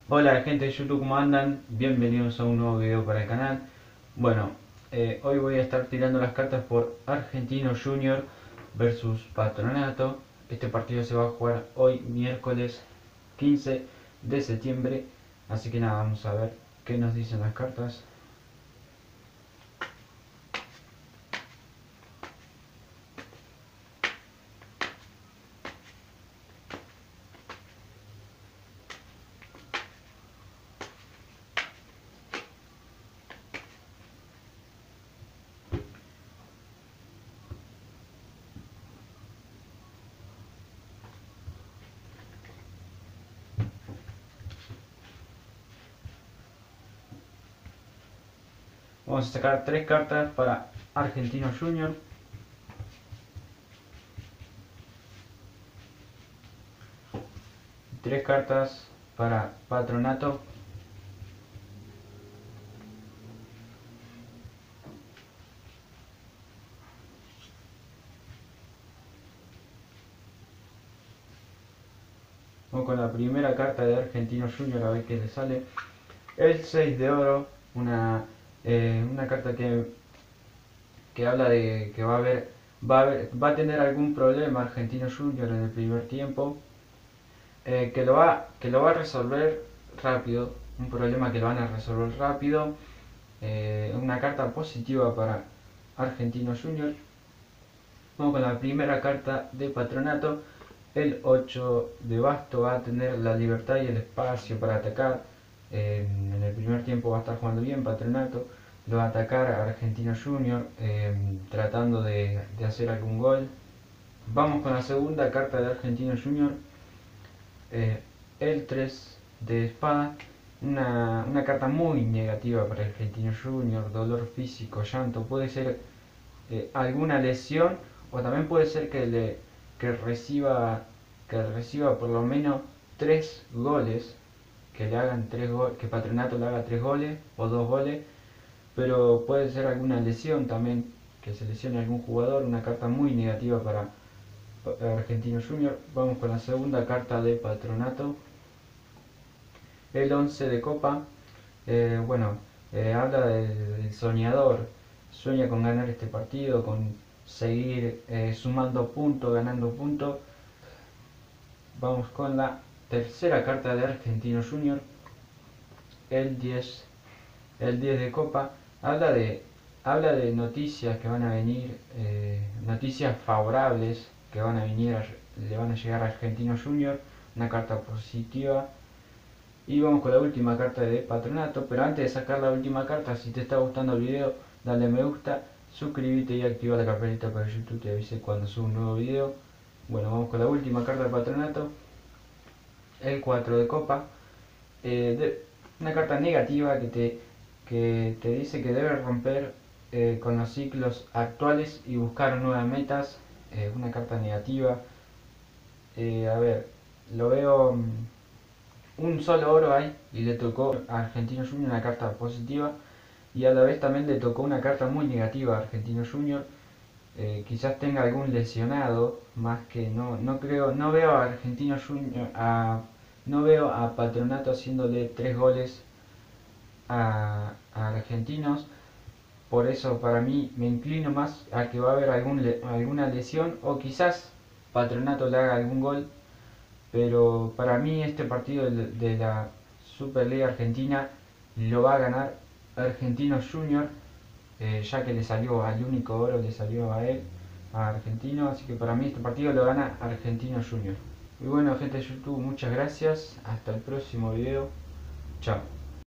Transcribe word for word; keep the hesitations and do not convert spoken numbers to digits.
Hola gente de YouTube, ¿cómo andan? Bienvenidos a un nuevo video para el canal. Bueno, eh, hoy voy a estar tirando las cartas por Argentino Junior versus Patronato. Este partido se va a jugar hoy miércoles quince de septiembre. Así que nada, vamos a ver qué nos dicen las cartas. Vamos a sacar tres cartas para Argentino Junior. Tres cartas para Patronato. Vamos con la primera carta de Argentino Junior a ver qué le sale. El seis de oro, una, eh, una carta que, que habla de que va a haber, va a haber- va a tener algún problema Argentino Junior en el primer tiempo, eh, que, lo va, que lo va a resolver rápido, un problema que lo van a resolver rápido, eh, una carta positiva para Argentino Junior. Vamos con la primera carta de Patronato. El ocho de basto va a tener la libertad y el espacio para atacar. Eh, en el primer tiempo va a estar jugando bien Patronato. Lo va a atacar a Argentino Junior, eh, tratando de, de hacer algún gol. Vamos con la segunda carta de Argentino Junior. Eh, el tres de espada. Una, una carta muy negativa para Argentino Junior. Dolor físico, llanto. Puede ser eh, alguna lesión, o también puede ser que, le, que, reciba, que reciba por lo menos tres goles, que le hagan tres goles, que Patronato le haga tres goles o dos goles, pero puede ser alguna lesión también, que se lesione algún jugador, una carta muy negativa para Argentino Junior. Vamos con la segunda carta de Patronato, el once de copa. Eh, bueno, eh, habla del, del soñador, sueña con ganar este partido, con seguir eh, sumando puntos, ganando puntos. Vamos con la tercera carta de Argentino Junior, el diez, el diez de copa. Habla de, habla de noticias que van a venir, eh, noticias favorables que van a venir, le van a llegar a Argentino Junior, una carta positiva. Y vamos con la última carta de Patronato, pero antes de sacar la última carta, si te está gustando el video, dale me gusta, suscríbete y activa la campanita para que YouTube te avise cuando suba un nuevo video. Bueno, vamos con la última carta de Patronato, el cuatro de copa. Eh, de, una carta negativa que te, que te dice que debes romper eh, con los ciclos actuales y buscar nuevas metas. Eh, una carta negativa. Eh, a ver, lo veo... mm, un solo oro hay y le tocó a Argentino Junior una carta positiva, y a la vez también le tocó una carta muy negativa a Argentino Junior. Eh, quizás tenga algún lesionado, más que no, no creo, no veo a Argentino Junior, a, no veo a Patronato haciéndole tres goles a, a Argentinos. Por eso para mí me inclino más a que va a haber algún, alguna lesión, o quizás Patronato le haga algún gol, pero para mí este partido de la Superliga Argentina lo va a ganar Argentino Junior, eh, ya que le salió al único oro, le salió a él, a Argentino, así que para mí este partido lo gana Argentino Junior. Y bueno, gente de YouTube, muchas gracias, hasta el próximo video, chao.